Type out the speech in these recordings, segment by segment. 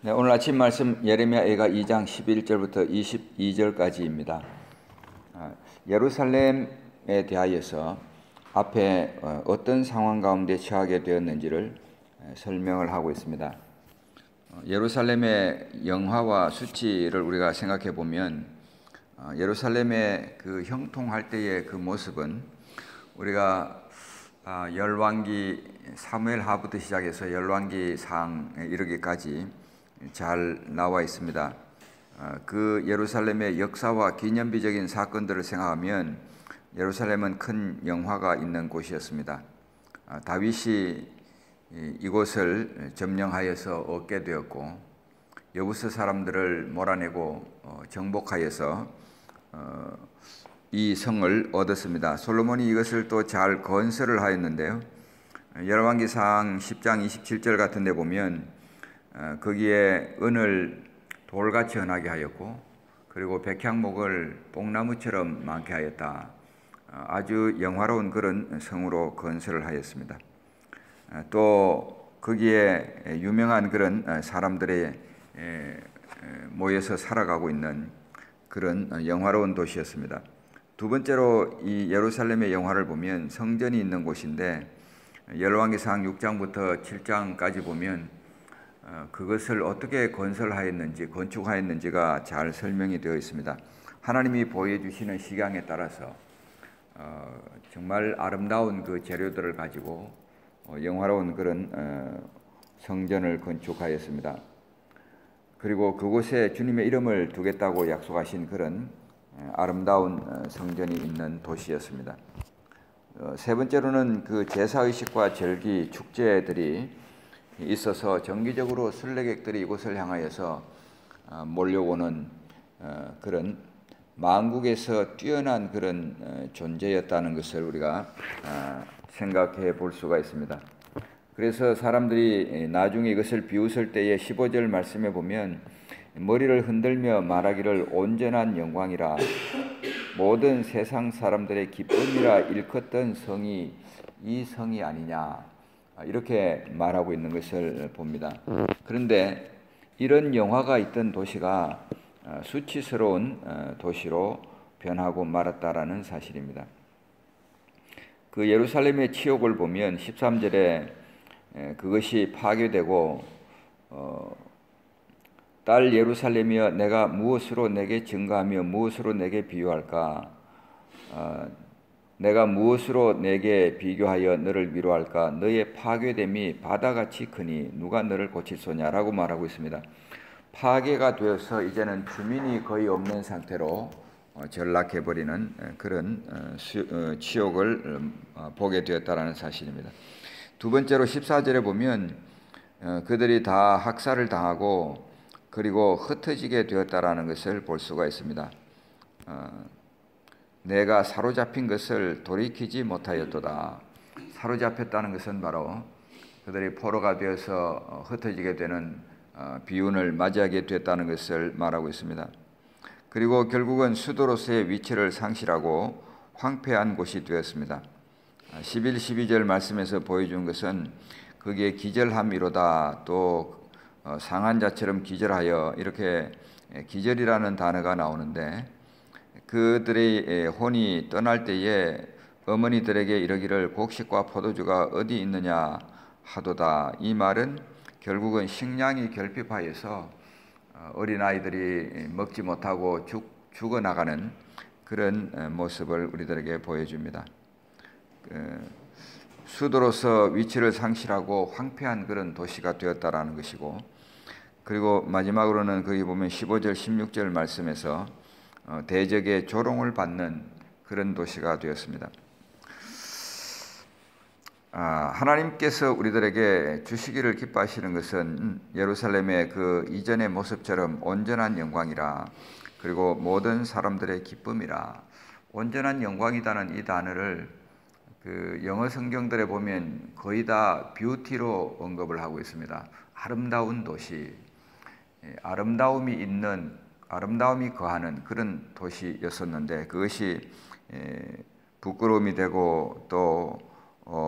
네, 오늘 아침 말씀 예레미야가 2장 11절부터 22절까지입니다. 예루살렘에 대하여서 앞에 어떤 상황 가운데 처하게 되었는지를 설명을 하고 있습니다. 예루살렘의 영화와 수치를 우리가 생각해 보면 예루살렘의 그 형통할 때의 그 모습은 우리가 열왕기 사무엘하부터 시작해서 열왕기 상에 이르기까지 잘 나와 있습니다. 그 예루살렘의 역사와 기념비적인 사건들을 생각하면 예루살렘은 큰 영화가 있는 곳이었습니다. 다윗이 이곳을 점령하여서 얻게 되었고 여부스 사람들을 몰아내고 정복하여서 이 성을 얻었습니다. 솔로몬이 이것을 또 잘 건설을 하였는데요. 열왕기상 10장 27절 같은 데 보면 거기에 은을 돌같이 흔하게 하였고 그리고 백향목을 뽕나무처럼 많게 하였다. 아주 영화로운 그런 성으로 건설을 하였습니다. 또 거기에 유명한 그런 사람들의 모여서 살아가고 있는 그런 영화로운 도시였습니다. 두 번째로 이 예루살렘의 영화를 보면 성전이 있는 곳인데 열왕기상 6장부터 7장까지 보면 그것을 어떻게 건설하였는지 건축하였는지가 잘 설명이 되어 있습니다. 하나님이 보여주시는 시각에 따라서 정말 아름다운 그 재료들을 가지고 영화로운 그런 성전을 건축하였습니다. 그리고 그곳에 주님의 이름을 두겠다고 약속하신 그런 아름다운 성전이 있는 도시였습니다. 세 번째로는 그 제사의식과 절기, 축제들이 있어서 정기적으로 순례객들이 이곳을 향하여서 몰려오는 그런 만국에서 뛰어난 그런 존재였다는 것을 우리가 생각해 볼 수가 있습니다. 그래서 사람들이 나중에 이것을 비웃을 때에 15절 말씀에 보면 머리를 흔들며 말하기를 온전한 영광이라 모든 세상 사람들의 기쁨이라 일컫던 성이 이 성이 아니냐 이렇게 말하고 있는 것을 봅니다. 그런데 이런 영화가 있던 도시가 수치스러운 도시로 변하고 말았다라는 사실입니다. 그 예루살렘의 치욕을 보면 13절에 그것이 파괴되고 딸 예루살렘이여 내가 무엇으로 내게 증가하며 무엇으로 내게 비유할까? 내가 무엇으로 내게 비교하여 너를 위로할까? 너의 파괴됨이 바다같이 크니 누가 너를 고칠소냐라고 말하고 있습니다. 파괴가 되어서 이제는 주민이 거의 없는 상태로 전락해버리는 그런 치욕을 보게 되었다는 사실입니다. 두 번째로 14절에 보면 그들이 다 학살을 당하고 그리고 흩어지게 되었다라는 것을 볼 수가 있습니다. 내가 사로잡힌 것을 돌이키지 못하였도다. 사로잡혔다는 것은 바로 그들이 포로가 되어서 흩어지게 되는 비운을 맞이하게 됐다는 것을 말하고 있습니다. 그리고 결국은 수도로서의 위치를 상실하고 황폐한 곳이 되었습니다. 11, 12절 말씀에서 보여준 것은 거기에 기절함이로다. 또 상한 자처럼 기절하여 이렇게 기절이라는 단어가 나오는데 그들의 혼이 떠날 때에 어머니들에게 이르기를 곡식과 포도주가 어디 있느냐 하도다. 이 말은 결국은 식량이 결핍하여서 어린아이들이 먹지 못하고 죽어나가는 그런 모습을 우리들에게 보여줍니다. 수도로서 위치를 상실하고 황폐한 그런 도시가 되었다라는 것이고 그리고 마지막으로는 거기 보면 15절 16절 말씀에서 대적의 조롱을 받는 그런 도시가 되었습니다. 하나님께서 우리들에게 주시기를 기뻐하시는 것은 예루살렘의 그 이전의 모습처럼 온전한 영광이라 그리고 모든 사람들의 기쁨이라. 온전한 영광이라는 이 단어를 그 영어 성경들에 보면 거의 다 뷰티로 언급을 하고 있습니다. 아름다운 도시, 아름다움이 거하는 그런 도시였었는데 그것이 부끄러움이 되고 또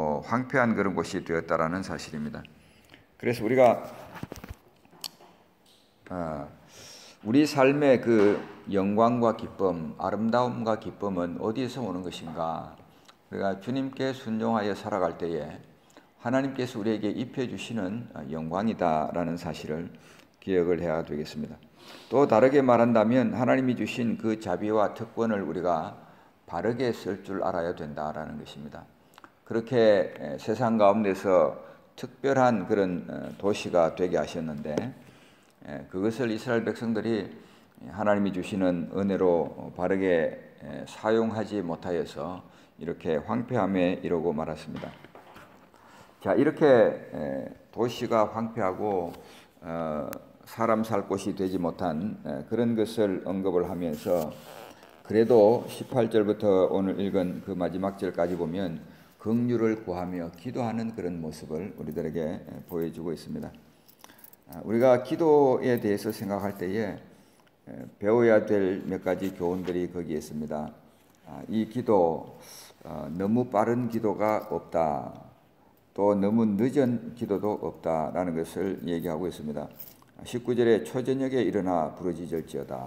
황폐한 그런 곳이 되었다라는 사실입니다. 그래서 우리가 우리 삶의 그 영광과 기쁨, 아름다움과 기쁨은 어디에서 오는 것인가? 우리가 주님께 순종하여 살아갈 때에 하나님께서 우리에게 입혀주시는 영광이다라는 사실을 기억을 해야 되겠습니다. 또 다르게 말한다면 하나님이 주신 그 자비와 특권을 우리가 바르게 쓸 줄 알아야 된다라는 것입니다. 그렇게 세상 가운데서 특별한 그런 도시가 되게 하셨는데 그것을 이스라엘 백성들이 하나님이 주시는 은혜로 바르게 사용하지 못하여서 이렇게 황폐함에 이르고 말았습니다. 자, 이렇게 도시가 황폐하고 사람 살 곳이 되지 못한 그런 것을 언급을 하면서 그래도 18절부터 오늘 읽은 그 마지막 절까지 보면 긍휼을 구하며 기도하는 그런 모습을 우리들에게 보여주고 있습니다. 우리가 기도에 대해서 생각할 때에 배워야 될 몇 가지 교훈들이 거기에 있습니다. 이 기도, 너무 빠른 기도가 없다. 또 너무 늦은 기도도 없다라는 것을 얘기하고 있습니다. 19절에 초저녁에 일어나 부르짖을지어다.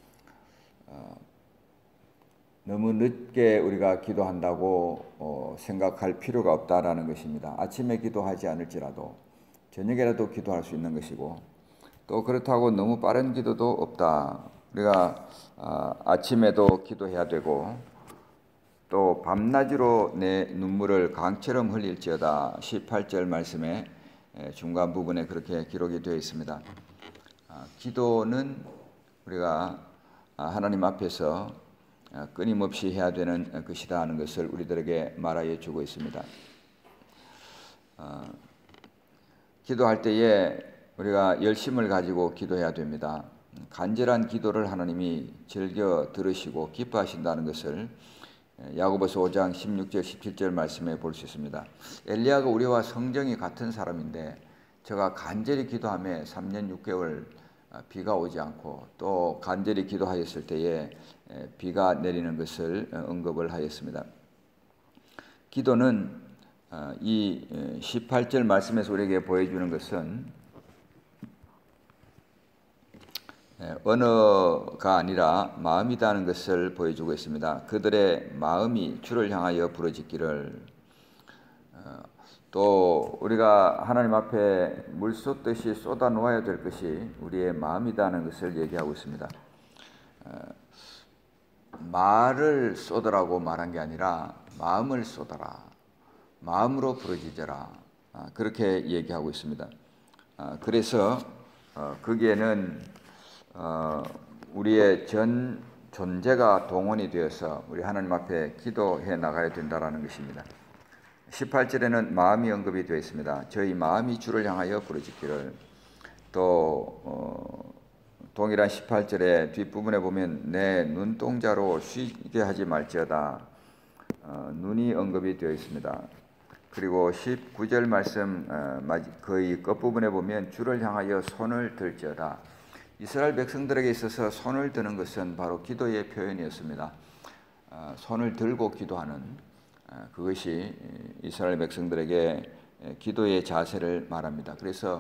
너무 늦게 우리가 기도한다고 생각할 필요가 없다라는 것입니다. 아침에 기도하지 않을지라도 저녁에라도 기도할 수 있는 것이고, 또 그렇다고 너무 빠른 기도도 없다. 우리가 아침에도 기도해야 되고, 또 밤낮으로 내 눈물을 강처럼 흘릴지어다. 18절 말씀에 중간 부분에 그렇게 기록이 되어 있습니다. 기도는 우리가 하나님 앞에서 끊임없이 해야 되는 것이다 하는 것을 우리들에게 말하여 주고 있습니다. 기도할 때에 우리가 열심을 가지고 기도해야 됩니다. 간절한 기도를 하나님이 즐겨 들으시고 기뻐하신다는 것을 야고보서 5장 16절 17절 말씀에 볼 수 있습니다. 엘리야가 우리와 성정이 같은 사람인데 저가 간절히 기도하며 3년 6개월 비가 오지 않고 또 간절히 기도하였을 때에 비가 내리는 것을 언급을 하였습니다. 기도는 이 18절 말씀에서 우리에게 보여주는 것은 언어가 아니라 마음이라는 것을 보여주고 있습니다. 그들의 마음이 주를 향하여 부르짖기를, 또 우리가 하나님 앞에 물 쏟듯이 쏟아 놓아야 될 것이 우리의 마음이라는 것을 얘기하고 있습니다. 말을 쏟으라고 말한 게 아니라 마음을 쏟아라, 마음으로 부르짖어라, 그렇게 얘기하고 있습니다. 그래서 거기에는 우리의 전 존재가 동원이 되어서 우리 하나님 앞에 기도해 나가야 된다는 것입니다. 18절에는 마음이 언급이 되어 있습니다. 저희 마음이 주를 향하여 부르짖기를. 또 동일한 18절의 뒷부분에 보면 내 눈동자로 쉬게 하지 말지어다. 눈이 언급이 되어 있습니다. 그리고 19절 말씀 거의 끝부분에 보면 주를 향하여 손을 들지어다. 이스라엘 백성들에게 있어서 손을 드는 것은 바로 기도의 표현이었습니다. 손을 들고 기도하는 그것이 이스라엘 백성들에게 기도의 자세를 말합니다. 그래서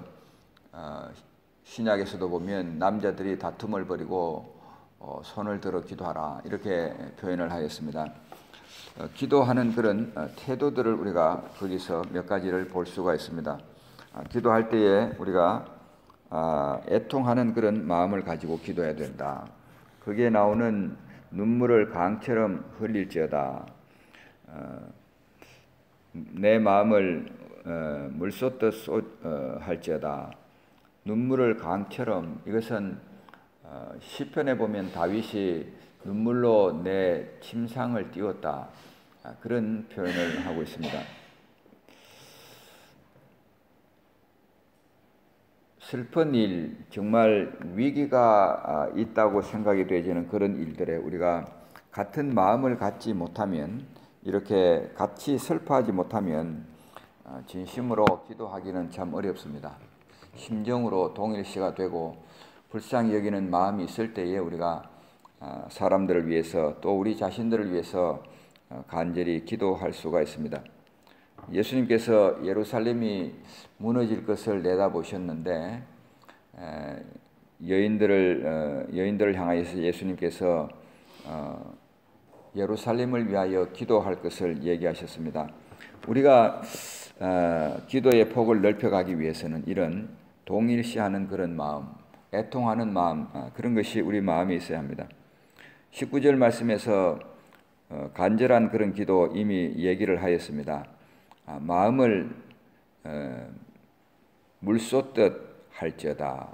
신약에서도 보면 남자들이 다툼을 벌이고 손을 들어 기도하라 이렇게 표현을 하였습니다. 기도하는 그런 태도들을 우리가 거기서 몇 가지를 볼 수가 있습니다. 기도할 때에 우리가 애통하는 그런 마음을 가지고 기도해야 된다. 거기에 나오는 눈물을 강처럼 흘릴지어다. 내 마음을 물 쏟듯 할지어다. 눈물을 강처럼, 이것은 시편에 보면 다윗이 눈물로 내 침상을 띄웠다, 그런 표현을 하고 있습니다. 슬픈 일, 정말 위기가 있다고 생각이 되지는 그런 일들에 우리가 같은 마음을 갖지 못하면, 이렇게 같이 슬퍼하지 못하면 진심으로 기도하기는 참 어렵습니다. 심정으로 동일시가 되고 불쌍히 여기는 마음이 있을 때에 우리가 사람들을 위해서 또 우리 자신들을 위해서 간절히 기도할 수가 있습니다. 예수님께서 예루살렘이 무너질 것을 내다보셨는데 여인들을 향하여서 예수님께서 예루살렘을 위하여 기도할 것을 얘기하셨습니다. 우리가 기도의 폭을 넓혀가기 위해서는 이런 동일시하는 그런 마음, 애통하는 마음, 그런 것이 우리 마음에 있어야 합니다. 19절 말씀에서 간절한 그런 기도 이미 얘기를 하였습니다. 마음을 물 쏟듯 할지어다.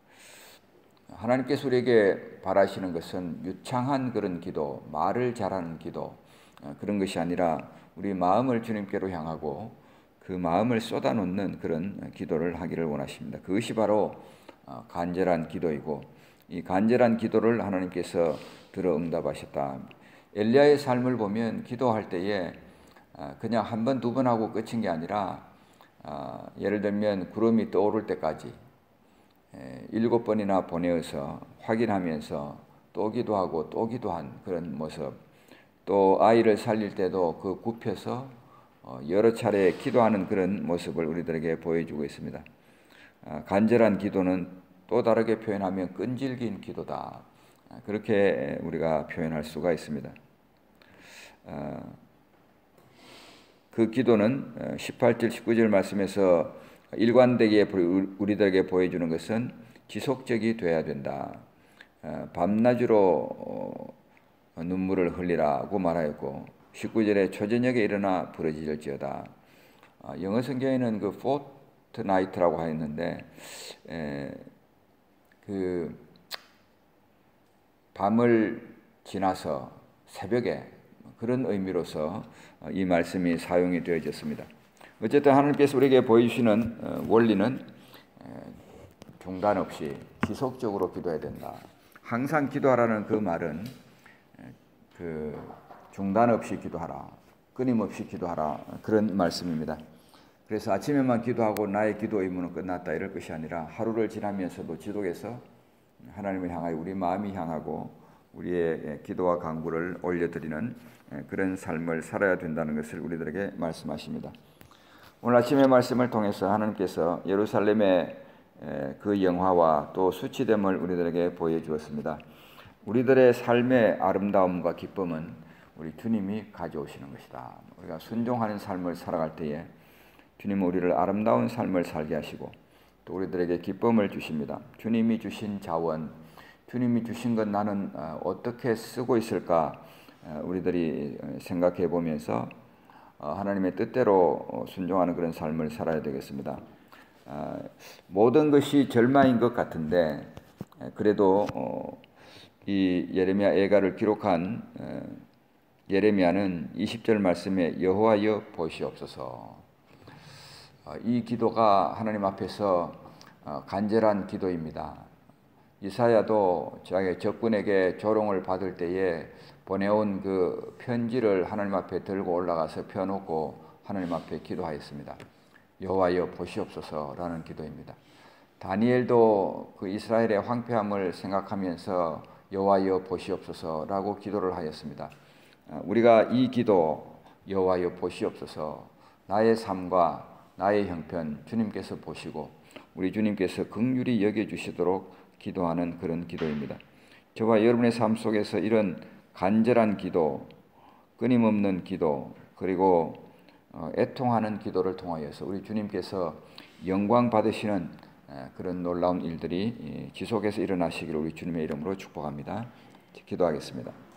하나님께서 우리에게 바라시는 것은 유창한 그런 기도, 말을 잘하는 기도, 그런 것이 아니라 우리 마음을 주님께로 향하고 그 마음을 쏟아놓는 그런 기도를 하기를 원하십니다. 그것이 바로 간절한 기도이고, 이 간절한 기도를 하나님께서 들어 응답하셨다. 엘리야의 삶을 보면 기도할 때에 그냥 한 번, 두 번 하고 끝인 게 아니라 예를 들면 구름이 떠오를 때까지 7번이나 보내어서 확인하면서 또 기도하고 또 기도한 그런 모습, 또 아이를 살릴 때도 그 굽혀서 여러 차례 기도하는 그런 모습을 우리들에게 보여주고 있습니다. 간절한 기도는 또 다르게 표현하면 끈질긴 기도다. 그렇게 우리가 표현할 수가 있습니다. 그 기도는 18절 19절 말씀에서 일관되게 우리들에게 보여주는 것은 지속적이 돼야 된다. 밤낮으로 눈물을 흘리라고 말하였고 19절에 초저녁에 일어나 부르짖을지어다. 영어 성경에는 그 fortnight라고 하였는데 그 밤을 지나서 새벽에 그런 의미로서 이 말씀이 사용이 되어졌습니다. 어쨌든 하나님께서 우리에게 보여주시는 원리는 중단 없이 지속적으로 기도해야 된다. 항상 기도하라는 그 말은 그 중단 없이 기도하라, 끊임없이 기도하라, 그런 말씀입니다. 그래서 아침에만 기도하고 나의 기도 의무는 끝났다 이럴 것이 아니라 하루를 지나면서도 지독해서 하나님을 향하여 우리 마음이 향하고 우리의 기도와 간구를 올려드리는 그런 삶을 살아야 된다는 것을 우리들에게 말씀하십니다. 오늘 아침의 말씀을 통해서 하나님께서 예루살렘의 그 영화와 또 수치됨을 우리들에게 보여주었습니다. 우리들의 삶의 아름다움과 기쁨은 우리 주님이 가져오시는 것이다. 우리가 순종하는 삶을 살아갈 때에 주님은 우리를 아름다운 삶을 살게 하시고 또 우리들에게 기쁨을 주십니다. 주님이 주신 자원, 주님이 주신 것 나는 어떻게 쓰고 있을까 우리들이 생각해 보면서 하나님의 뜻대로 순종하는 그런 삶을 살아야 되겠습니다. 모든 것이 절망인 것 같은데 그래도 이 예레미야 애가를 기록한 예레미야는 20절 말씀에 여호와여 보시옵소서, 이 기도가 하나님 앞에서 간절한 기도입니다. 이사야도 자기 적군에게 조롱을 받을 때에 보내온 그 편지를 하나님 앞에 들고 올라가서 펴놓고 하나님 앞에 기도하였습니다. 여호와여 보시옵소서라는 기도입니다. 다니엘도 그 이스라엘의 황폐함을 생각하면서 여호와여 보시옵소서라고 기도를 하였습니다. 우리가 이 기도 여호와여 보시옵소서, 나의 삶과 나의 형편 주님께서 보시고 우리 주님께서 긍휼히 여겨주시도록 기도하는 그런 기도입니다. 저와 여러분의 삶 속에서 이런 간절한 기도, 끊임없는 기도, 그리고 애통하는 기도를 통하여서 우리 주님께서 영광 받으시는 그런 놀라운 일들이 지속해서 일어나시기를 우리 주님의 이름으로 축복합니다. 기도하겠습니다.